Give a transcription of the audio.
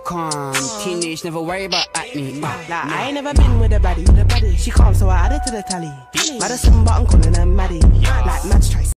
calm. Teenage, never worry about acne. Like, I ain't never been with a baddie. She calm, so I added to the tally. Madison, but I'm calling her Maddie. Like, Mads try